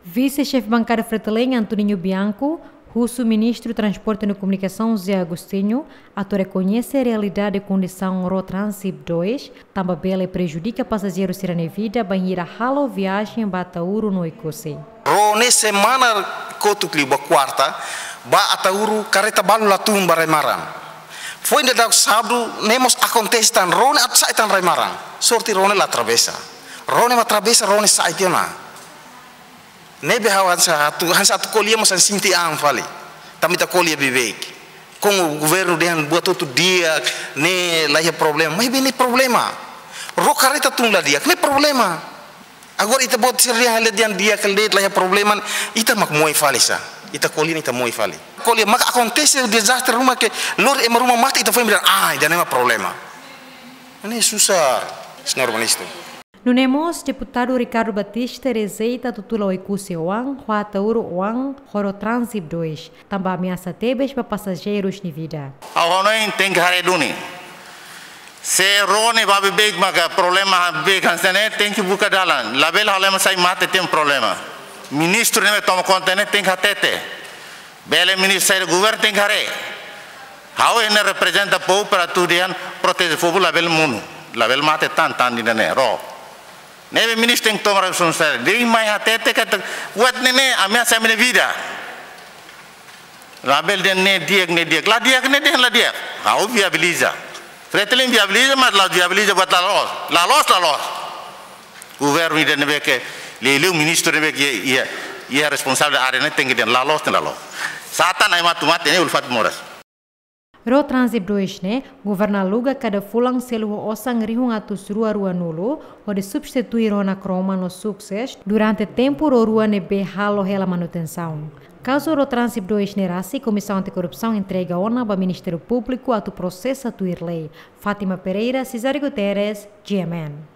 Vice-chefe bancário Fretilin, Antoninho Bianco, russo ministro do Transporte e Comunicação, Zé Agostinho, ator reconhece a realidade da condição Rotransib 2, também prejudica passageiros irane vida, banheira halo viagem Batauru no Icose. Rone semana kotukli ba quarta, ba Atauru careta balu latum baremaran. Foi ainda da sábado, nemos acontece tan Rone at sai tan remaran. Sorti Rone la travessa. Rone ma travessa Rone sai tiona. Nebe hansa atu kolia mo san sinti ang fali. Tamita kolia bibek. Kung o governo dihan buat outro dia ne lá problema, mas bem problema. Rocareta tung lá dia, que problema. Agora ita bot seria hal dia que lá problema, ita mak moi fali sa. Ita kolia ita moi fali. Kolia mak acontece o desastre rumah que lor e rumah mata ita foi mirar, ai, dan é problema. Ini susah, senhor ministro. Nunemos, deputado Ricardo Batista receita tutula Oicuse Oang, Huatauru Oang, Rotransib 2. Também ameaça tebes para passageiros de vida. A Ronoin tem que hareduni. Se Rone vai beber maga problema beber tem que buscar dalan. Label halema sai mate tem problema. Ministro nem toma conta nem tem que atete. Bele ministro sai do governo tem que hare. How ele representa povo para tudo dia proteger povo label mundo. Label mate tan di nene ro. Nebe ministro tem que tomar responsabilidade. Dei mais até que buat nene ameaça minha vida. Label den ne diak. La diak ne den la diak. How viabiliza. Fretilin viabiliza mas la viabiliza buat la los. Governo ide nebe que lelu ministro nebe que ia responsável área ne tem que den la los. Satan ai matumat ne ulfat moras. Rotransib 2 ne, governa luga cada fulang selu osang rihung atus rua nulo, onde substituir rona croma no sucesso durante tempo rua ne be halo hela manutenção. Caso Rotransib 2 ne rasi, Comissão Anticorrupção entrega ona para Ministério Público atu processo atuir lei. Fátima Pereira, Cesário Guterres, GMN.